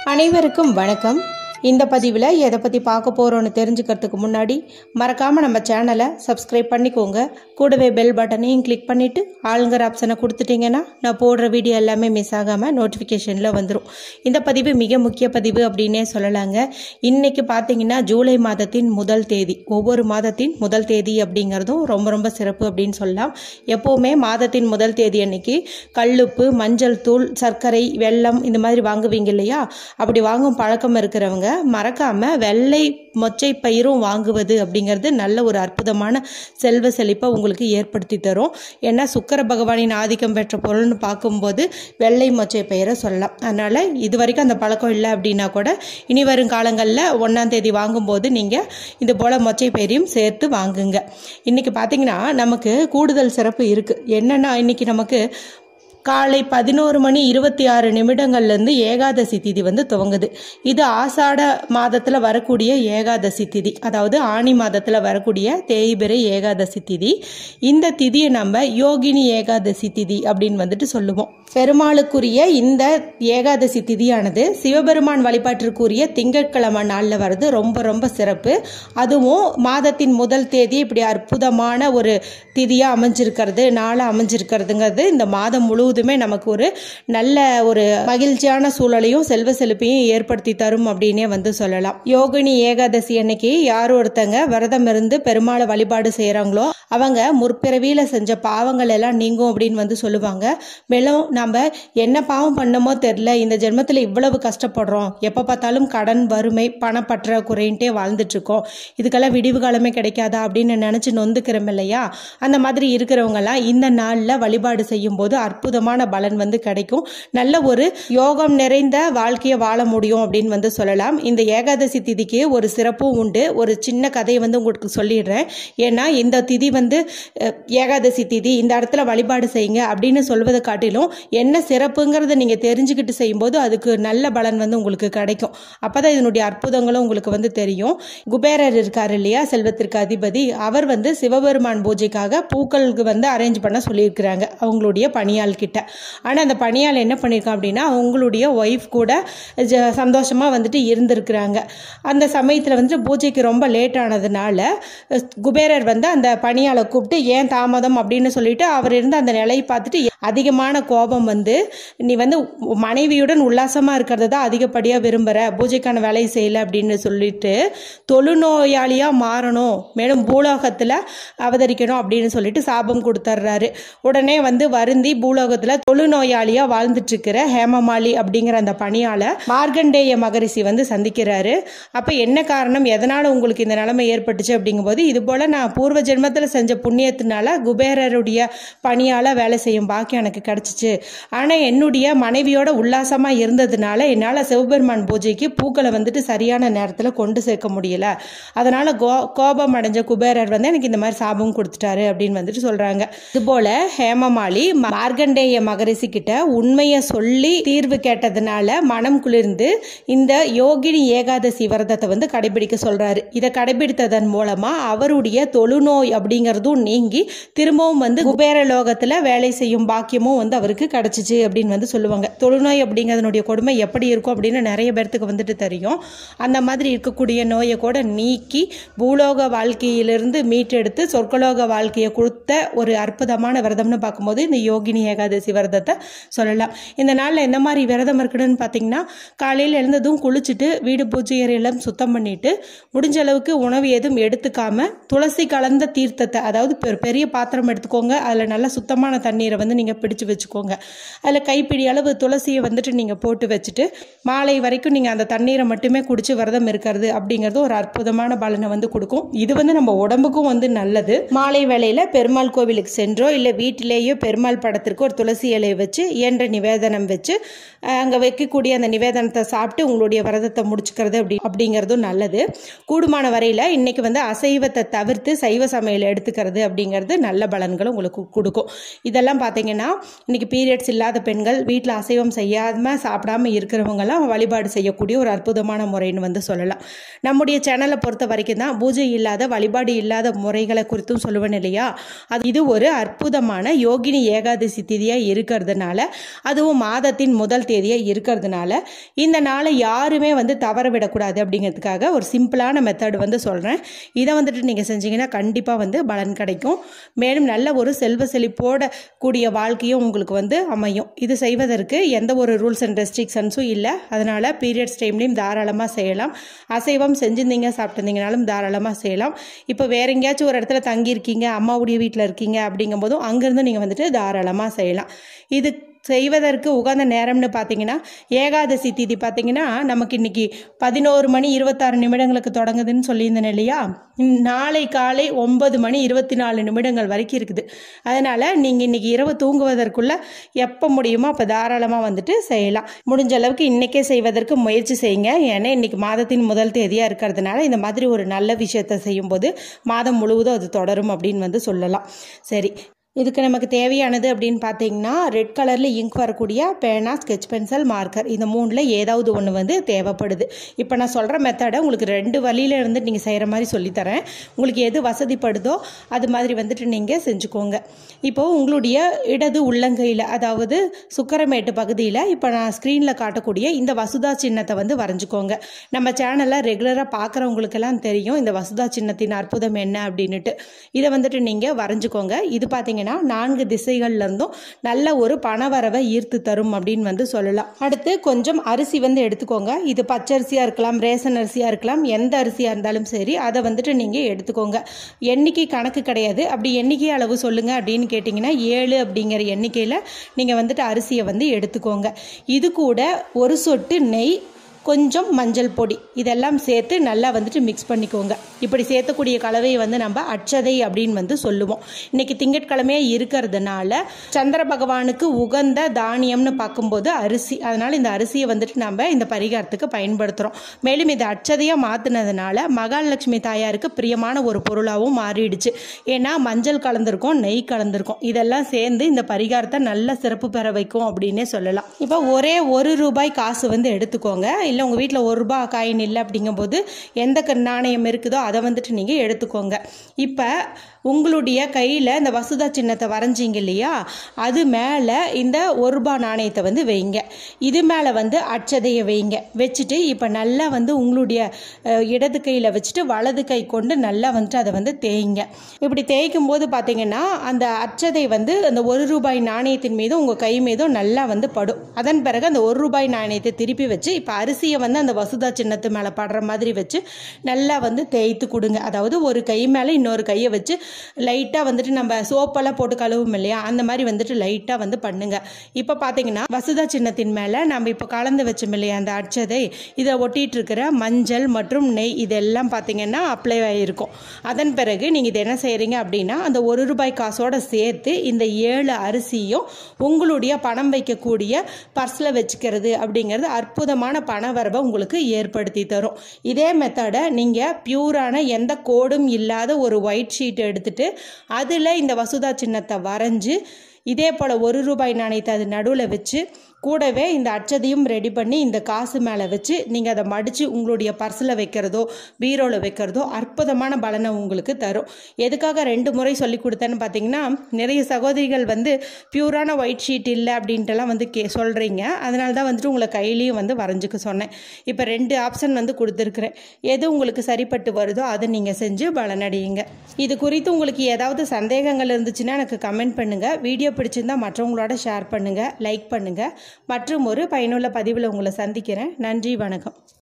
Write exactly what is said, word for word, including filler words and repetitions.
அனைவருக்கும் வணக்கம். இந்த பதிவில் எதை பற்றி பார்க்க போகிறோன்னு தெரிஞ்சுக்கிறதுக்கு முன்னாடி மறக்காமல் நம்ம சேனலை சப்ஸ்கிரைப் பண்ணிக்கோங்க. கூடவே பெல் பட்டனையும் கிளிக் பண்ணிவிட்டு ஆளுங்கிற ஆப்ஷனை கொடுத்துட்டிங்கன்னா நான் போடுற வீடியோ எல்லாமே மிஸ் ஆகாமல் நோட்டிஃபிகேஷனில் வந்துடும். இந்த பதிவு மிக முக்கிய பதிவு அப்படின்னே சொல்லலாங்க. இன்றைக்கி பார்த்தீங்கன்னா ஜூலை மாதத்தின் முதல் தேதி. ஒவ்வொரு மாதத்தின் முதல் தேதி அப்படிங்கிறதும் ரொம்ப ரொம்ப சிறப்பு அப்படின்னு சொல்லலாம். எப்போவுமே மாதத்தின் முதல் தேதி அன்னைக்கு கல்லுப்பு, மஞ்சள் தூள், சர்க்கரை, வெல்லம் இந்த மாதிரி வாங்குவீங்க இல்லையா? அப்படி வாங்கும் பழக்கம் இருக்கிறவங்க மறக்காம வெள்ளை மொச்சை பயிரும் வாங்குவது அப்படிங்கிறது நல்ல ஒரு அற்புதமான செல்வ செழிப்பை உங்களுக்கு ஏற்படுத்தி தரும். ஏன்னா சுக்கிர பகவானின் ஆதிக்கம் பெற்ற பொருள்னு பார்க்கும்போது வெள்ளை மொச்சை பயிரை சொல்லலாம். அதனால இது வரைக்கும் அந்த பழக்கம் இல்லை அப்படின்னா கூட இனி வரும் காலங்களில் ஒன்றாம் தேதி வாங்கும்போது நீங்கள் இது போல் மொச்சை பயிரையும் சேர்த்து வாங்குங்க. இன்னைக்கு பார்த்தீங்கன்னா நமக்கு கூடுதல் சிறப்பு இருக்குது. என்னென்னா இன்னைக்கு நமக்கு காலை பதினோரு மணி இருபத்தி ஆறு நிமிடங்கள்லேருந்து ஏகாதசி திதி வந்து துவங்குது. இது ஆசாட மாதத்தில் வரக்கூடிய ஏகாதசி திதி, அதாவது ஆணி மாதத்தில் வரக்கூடிய தேய்பிறை ஏகாதசி திதி. இந்த திதியை நம்ம யோகினி ஏகாதசி திதி அப்படின்னு வந்துட்டு சொல்லுவோம். பெருமாளுக்குரிய இந்த ஏகாதசி திதியானது சிவபெருமான் வழிபாட்டிற்குரிய திங்கட்கிழமை நாளில் வருது. ரொம்ப ரொம்ப சிறப்பு. அதுவும் மாதத்தின் முதல் தேதி இப்படி அற்புதமான ஒரு திதியாக அமைஞ்சிருக்கிறது, நாளாக அமைஞ்சிருக்கிறதுங்கிறது இந்த மாதம் முழுவதுமே நமக்கு ஒரு நல்ல ஒரு மகிழ்ச்சியான சூழலையும் செல்வ செழிப்பையும் ஏற்படுத்தி தரும் அப்படின்னே வந்து சொல்லலாம். யோகினி ஏகாதசி அன்னைக்கு யார் ஒருத்தங்க விரதம் இருந்து பெருமாளை வழிபாடு செய்கிறாங்களோ அவங்க முற்பிறவியில செஞ்ச பாவங்கள் எல்லாம் நீங்கும் அப்படின்னு வந்து சொல்லுவாங்க. மேலும் நம்ம என்ன பாவம் பண்ணமோ தெரியல, இந்த ஜென்மத்தில் இவ்வளவு கஷ்டப்படுறோம், எப்போ பார்த்தாலும் கடன், வறுமை, பணப்பற்றாக்குறைன்ட்டே வாழ்ந்துட்டு இருக்கோம், இதுக்கெல்லாம் விடிவு காலமே கிடைக்காதா அப்படின்னு நினைச்சு நொந்துக்கிறோம் இல்லையா? அந்த மாதிரி இருக்கிறவங்கலாம் இந்த நாளில் வழிபாடு செய்யும் போது அற்புதமான பலன் வந்து கிடைக்கும். நல்ல ஒரு யோகம் நிறைந்த வாழ்க்கையை வாழ முடியும் அப்படின்னு வந்து சொல்லலாம். இந்த ஏகாதசி திதிக்கு ஒரு சிறப்பும் உண்டு. ஒரு சின்ன கதையை வந்து உங்களுக்கு சொல்லிடுறேன். ஏன்னா இந்த திதி வந்து ஏகாதசி திதி, இந்த இடத்துல வழிபாடு செய்யுங்க அப்படின்னு சொல்வதை காட்டிலும் என்ன சிறப்புங்கிறத நீங்க தெரிஞ்சுக்கிட்டு செய்யும்போது அதுக்கு நல்ல பலன் வந்து உங்களுக்கு கிடைக்கும். அப்பதான் இதனுடைய அற்புதங்களும் உங்களுக்கு வந்து தெரியும். குபேரர் இருக்காரு இல்லையா, செல்வத்திற்கு அதிபதி, அவர் வந்து சிவபெருமான் பூஜைக்காக பூக்களுக்கு வந்து அரேஞ்ச் பண்ண சொல்லியிருக்கிறாங்க அவங்களுடைய பணியாள் கிட்ட. ஆனால் அந்த பணியாள் என்ன பண்ணியிருக்கான் அப்படின்னா அவங்களுடைய ஒய்ஃப் கூட சந்தோஷமாக வந்துட்டு இருந்திருக்கிறாங்க. அந்த சமயத்தில் வந்துட்டு பூஜைக்கு ரொம்ப லேட் ஆனதுனால குபேரர் வந்து அந்த பணியாளை கூப்பிட்டு ஏன் தாமதம் அப்படின்னு சொல்லிட்டு அவர் இருந்த அந்த நிலையை பார்த்துட்டு அதிகமான கோபம் வந்து, நீ வந்து மனைவியுடன் உல்லாசமாக இருக்கிறத தான் அதிகப்படியாக விரும்புகிற, பூஜைக்கான வேலையை செய்யலை அப்படின்னு சொல்லிட்டு தொழுநோயாளியாக மாறணும், மேலும் பூலோகத்தில் அவதரிக்கணும் அப்படின்னு சொல்லிட்டு சாபம் கொடுத்துட்றாரு. உடனே வந்து வருந்தி பூலோகத்தில் தொழுநோயாளியாக வாழ்ந்துட்டு இருக்கிற ஹேமமாலி அப்படிங்கிற அந்த பணியாளை மார்கண்டேய மகரிஷி வந்து சந்திக்கிறாரு. அப்போ என்ன காரணம், எதனால் உங்களுக்கு இந்த நிலைமை ஏற்பட்டுச்சு அப்படிங்கும்போது, இது போல் நான் பூர்வ ஜென்மத்தில் செஞ்ச புண்ணியத்தினால குபேரருடைய பணியால் வேலை செய்யும் பாக்கியம் எனக்கு கிடைச்சிச்சு. ஆனால் என்னுடைய மனைவியோட உல்லாசமாக இருந்ததுனால என்னால் சிவபெருமான் பூஜைக்கு பூக்களை வந்துட்டு சரியான நேரத்தில் கொண்டு சேர்க்க முடியல. அதனால கோ கோபம் அடைஞ்ச குபேரர் வந்து எனக்கு இந்த மாதிரி சாபம் கொடுத்துட்டாரு அப்படின்னு வந்துட்டு சொல்றாங்க. இதுபோல ஹேமமாலி மார்கண்டேய மகரிஷி கிட்ட உண்மையை சொல்லி தீர்வு கேட்டதுனால மனம் குளிர்ந்து இந்த யோகினி ஏகாதசி விரதத்தை வந்து கடைபிடிக்க சொல்றாரு. இதை கடைபிடித்ததன் மூலமா அவருடைய தொழுநோய் அப்படிங்கிறதும் நீங்கி திரும்பவும் வந்து குபேர லோகத்துல வேலை செய்யும் பாக்கியமும் வந்து அவருக்கு கிடைச்சிச்சு அப்படின்னு வந்து சொல்லுவாங்க. தொழுநோய் அப்படிங்கிறதுனுடைய கொடுமை எப்படி இருக்கும் அப்படின்னு நிறைய பேர்த்துக்கு வந்துட்டு தெரியும். அந்த மாதிரி இருக்கக்கூடிய நோயை கூட நீக்கி பூலோக வாழ்க்கையிலிருந்து மீட்டெடுத்து சொர்க்கலோக வாழ்க்கையை கொடுத்த ஒரு அற்புதமான விரதம்னு பார்க்கும்போது இந்த யோகினி ஏகாதசி விரதத்தை சொல்லலாம். இந்த நாளில் எந்த மாதிரி விரதம் இருக்குன்னு பார்த்தீங்கன்னா, காலையில் எழுந்ததும் குளிச்சுட்டு வீடு பூஜை அறையெல்லாம் சுத்தம் பண்ணிட்டு முடிஞ்ச அளவுக்கு உணவு எதுவும் எடுத்துக்காம துளசி கலந்த தீர்த்தத்தை, அதாவது பெரிய பாத்திரம் எடுத்துக்கோங்க, அதில் நல்ல சுத்தமான தண்ணீரை வந்து நீங்கள் பிடிச்சு வச்சுக்கோங்க. அதில் கைப்பிடி அளவு துளசியை வந்துட்டு நீங்கள் போட்டு வச்சுட்டு மாலை வரைக்கும் நீங்கள் அந்த தண்ணீரை மட்டுமே குடிச்சு விரதம் இருக்கிறது அப்படிங்கிறது ஒரு அற்புதமான பலனை வந்து கொடுக்கும். இது வந்து நம்ம உடம்புக்கும் வந்து நல்லது. மாலை வேளையில் பெருமாள் கோவிலுக்கு சென்றோ இல்லை வீட்டிலேயோ பெருமாள் படத்திற்கு ஒரு துளசி இலையை வச்சு இயன்ற நிவேதனம் வச்சு அங்கே வைக்கக்கூடிய அந்த நிவேதனத்தை சாப்பிட்டு உங்களுடைய விரதத்தை முடிச்சுக்கிறது அப்படி அப்படிங்கிறதும் நல்லது. கூடுமான வரையில் இன்னைக்கு வந்து அசைவத்தை தவிர்த்து சைவ சமையல் எடுத்துக்கிறது அப்படிங்கிறது நல்ல பலன்களை உங்களுக்கு கொடுக்கும். இதெல்லாம் பார்த்தீங்கன்னா பார்த்தீங்கன்னா இன்றைக்கி பீரியட்ஸ் இல்லாத பெண்கள் வீட்டில் அசைவம் செய்யாமல் சாப்பிடாமல் இருக்கிறவங்களாம் வழிபாடு செய்யக்கூடிய ஒரு அற்புதமான முறைன்னு வந்து சொல்லலாம். நம்முடைய சேனலை பொறுத்த வரைக்கும் தான் பூஜை இல்லாத வழிபாடு இல்லாத முறைகளை குறித்தும் சொல்லுவேன் இல்லையா. அது இது ஒரு அற்புதமான யோகினி ஏகாதசி திதியாக இருக்கிறதுனால, அதுவும் மாதத்தின் முதல் தேதியாக இருக்கிறதுனால இந்த நாளை யாருமே வந்து தவற விடக்கூடாது அப்படிங்கிறதுக்காக ஒரு சிம்பிளான மெத்தட் வந்து சொல்கிறேன். இதை வந்துட்டு நீங்கள் செஞ்சீங்கன்னா கண்டிப்பாக வந்து பலன் கிடைக்கும். மேலும் நல்ல ஒரு செல்வ செழிப்போட கூடிய வாழ்க்கையும் உங்களுக்கு வந்து அமையும். இது செய்வதற்கு எந்த ஒரு ரூல்ஸ் அண்ட் ரெஸ்ட்ரிக்ஷன்ஸும் இல்லை. அதனால் பீரியட்ஸ் டைம்லையும் தாராளமாக செய்யலாம். அசைவம் செஞ்சுருந்தீங்க சாப்பிட்டுருந்தீங்கனாலும் தாராளமாக செய்யலாம். இப்போ வேற எங்கேயாச்சும் ஒரு இடத்துல தங்கியிருக்கீங்க, அம்மாவுடைய வீட்டில் இருக்கீங்க அப்படிங்கும்போதும் அங்கேருந்து நீங்கள் வந்துட்டு தாராளமாக செய்யலாம். இது செய்வதற்கு உகந்த நேரம்னு பார்த்தீங்கன்னா ஏகாதசி திதி பார்த்தீங்கன்னா நமக்கு இன்னைக்கு பதினோரு மணி இருபத்தாறு நிமிடங்களுக்கு தொடங்குதுன்னு சொல்லியிருந்தேன் இல்லையா. நாளை காலை ஒன்பது மணி இருபத்தி நாலு நிமிடங்கள் வரைக்கும் இருக்குது. அதனால் நீங்கள் இன்றைக்கி இரவு தூங்குவதற்குள்ளே எப்போ முடியுமோ அப்போ தாராளமாக வந்துட்டு செய்யலாம். முடிஞ்ச அளவுக்கு இன்றைக்கே செய்வதற்கு முயற்சி செய்யுங்க. ஏன்னா இன்றைக்கி மாதத்தின் முதல் தேதியாக இருக்கிறதுனால இந்த மாதிரி ஒரு நல்ல விஷயத்தை செய்யும்போது மாதம் முழுவதும் அது தொடரும் அப்படின்னு வந்து சொல்லலாம். சரி, இதுக்கு நமக்கு தேவையானது அப்படின்னு பார்த்தீங்கன்னா ரெட் கலரில் இங்க் வரக்கூடிய பேனா, ஸ்கெட்ச் பென்சில், மார்க்கர், இந்த மூணில் ஏதாவது ஒன்று வந்து தேவைப்படுது. இப்போ நான் சொல்கிற மெத்தடை உங்களுக்கு ரெண்டு வழியில் இருந்து நீங்கள் செய்கிற மாதிரி சொல்லித்தரேன். உங்களுக்கு எது வசதிப்படுதோ அது மாதிரி வந்துட்டு நீங்கள் செஞ்சுக்கோங்க. இப்போது உங்களுடைய இடது உள்ளங்கையில், அதாவது சுக்கரமேட்டு பகுதியில் இப்போ நான் ஸ்க்ரீனில் காட்டக்கூடிய இந்த வசுதா சின்னத்தை வந்து வரைஞ்சிக்கோங்க. நம்ம சேனலில் ரெகுலராக பார்க்குறவங்களுக்கெல்லாம் தெரியும் இந்த வசுதா சின்னத்தின் அற்புதம் என்ன அப்படின்ட்டு. இதை வந்துட்டு நீங்கள் வரைஞ்சிக்கோங்க. இது பார்த்தீங்கன்னா நான்கு திசைகள்ல இருந்தும் நல்ல ஒரு பணவரவை ஈர்த்து தரும் அப்படின்னு வந்து சொல்லலாம். அடுத்து கொஞ்சம் அரிசி வந்து எடுத்துக்கோங்க. இது பச்சரிசியா இருக்கலாம், ரேஷன் அரிசியா இருக்கலாம், எந்த அரிசியா இருந்தாலும் சரி அதை வந்துட்டு நீங்க எடுத்துக்கோங்க. எண்ணிக்கை கணக்கு கிடையாது. அப்படி எண்ணிக்கை அளவு சொல்லுங்க அப்படின்னு கேட்டிங்கன்னா ஏழு அப்படிங்கிற எண்ணிக்கையில் நீங்க வந்துட்டு அரிசியை வந்து எடுத்துக்கோங்க. இது கூட ஒரு சொட்டு நெய், கொஞ்சம் மஞ்சள் பொடி, இதெல்லாம் சேர்த்து நல்லா வந்துட்டு மிக்ஸ் பண்ணிக்கோங்க. இப்படி சேர்த்தக்கூடிய கலவையை வந்து நம்ம அட்சதை அப்படின்னு வந்து சொல்லுவோம். இன்னைக்கு திங்கட்கிழமையே இருக்கிறதுனால சந்திர பகவானுக்கு உகந்த தானியம்னு பார்க்கும்போது அரிசி, அதனால இந்த அரிசியை வந்துட்டு நம்ம இந்த பரிகாரத்துக்கு பயன்படுத்துகிறோம். மேலும் இதை அட்சதையாக மாற்றினதுனால மகாலட்சுமி தாயாருக்கு பிரியமான ஒரு பொருளாகவும் மாறிடுச்சு. ஏன்னா மஞ்சள் கலந்துருக்கும், நெய் கலந்துருக்கும், இதெல்லாம் சேர்ந்து இந்த பரிகாரத்தை நல்ல சிறப்பு பெற வைக்கும் அப்படின்னே சொல்லலாம். இப்போ ஒரே ஒரு ரூபாய் காசு வந்து எடுத்துக்கோங்க. இல்லை உங்கள் வீட்டில் ஒரு ரூபாய் காயின் இல்லை அப்படிங்கும்போது எந்த நாணயம் இருக்குதோ அதை வந்துட்டு நீங்கள் எடுத்துக்கோங்க. இப்போ உங்களுடைய கையில் இந்த வசுதா சின்னத்தை வரைஞ்சிங்க இல்லையா, அது மேலே இந்த ஒரு ரூபாய் நாணயத்தை வந்து வைங்க. இது மேலே வந்து அட்சதையை வைங்க. வச்சுட்டு இப்போ நல்லா வந்து உங்களுடைய இடது கையில் வச்சுட்டு வலது கை கொண்டு நல்லா வந்துட்டு அதை வந்து தேய்ங்க. இப்படி தேய்க்கும் போது பார்த்தீங்கன்னா அந்த அட்சதை வந்து அந்த ஒரு ரூபாய் நாணயத்தின் மீதும் உங்கள் கை மீதும் நல்லா வந்து படும். அதன் பிறகு அந்த ஒரு ரூபாய் நாணயத்தை திருப்பி வச்சு இப்போ அரிசியை வந்து அந்த வசுதா சின்னத்து மேலே படுற மாதிரி வச்சு நல்லா வந்து தேய்த்து கொடுங்க. அதாவது ஒரு கை மேலே இன்னொரு கையை வச்சு லைட்டாக வந்துட்டு நம்ம சோப்பெல்லாம் போட்டு கழுவும் இல்லையா, அந்த மாதிரி வந்துட்டு லைட்டாக வந்து பண்ணுங்க. இப்போ பார்த்தீங்கன்னா வசுதா சின்னத்தின் மேலே நம்ம இப்போ கலந்து வச்சோம் இல்லையா அந்த அட்சதை, இதை ஒட்டிட்டு இருக்கிற மஞ்சள் மற்றும் நெய் இதெல்லாம் பார்த்தீங்கன்னா அப்ளை ஆகிருக்கும். அதன் பிறகு நீங்கள் இது என்ன செய்கிறீங்க அப்படின்னா அந்த ஒரு ரூபாய் காசோட சேர்த்து இந்த ஏழு அரிசியும் உங்களுடைய பணம் வைக்கக்கூடிய பர்ஸில் வச்சுக்கிறது அப்படிங்கிறது அற்புதமான பணவரவை உங்களுக்கு ஏற்படுத்தி தரும். இதே மெத்தடை நீங்கள் பியூரான எந்த கோடும் இல்லாத ஒரு ஒயிட் ஷீட் எடுத்துட்டு அதில் இந்த வசுதா சின்னத்தை வரைஞ்சி இதே போல் ஒரு ரூபாய் நாணயத்தை அது நடுவில் வச்சு கூடவே இந்த அட்சதையும் ரெடி பண்ணி இந்த காசு மேலே வச்சு நீங்கள் அதை மடித்து உங்களுடைய பர்ஸில் வைக்கிறதோ பீரோவில் வைக்கிறதோ அற்புதமான பலனை உங்களுக்கு தரும். எதுக்காக ரெண்டு முறை சொல்லி கொடுத்தேன்னு பார்த்தீங்கன்னா நிறைய சகோதரிகள் வந்து பியூரான ஒயிட் ஷீட் இல்லை அப்படின்ட்டுலாம் வந்து கே சொல்கிறீங்க. அதனால தான் வந்துட்டு உங்களை கையிலையும் வந்து வரைஞ்சிக்க சொன்னேன். இப்போ ரெண்டு ஆப்ஷன் வந்து கொடுத்துருக்குறேன். எது உங்களுக்கு சரிப்பட்டு வருதோ அதை நீங்கள் செஞ்சு பலனடையுங்க. இது குறித்து உங்களுக்கு ஏதாவது சந்தேகங்கள் இருந்துச்சுன்னா எனக்கு கமெண்ட் பண்ணுங்கள். வீடியோ பிடிச்சிருந்தால் மற்றவங்களோட ஷேர் பண்ணுங்கள், லைக் பண்ணுங்கள். மற்றும் ஒரு பயனுள்ள பதிவில் உங்களை சந்திக்கிறேன். நன்றி, வணக்கம்.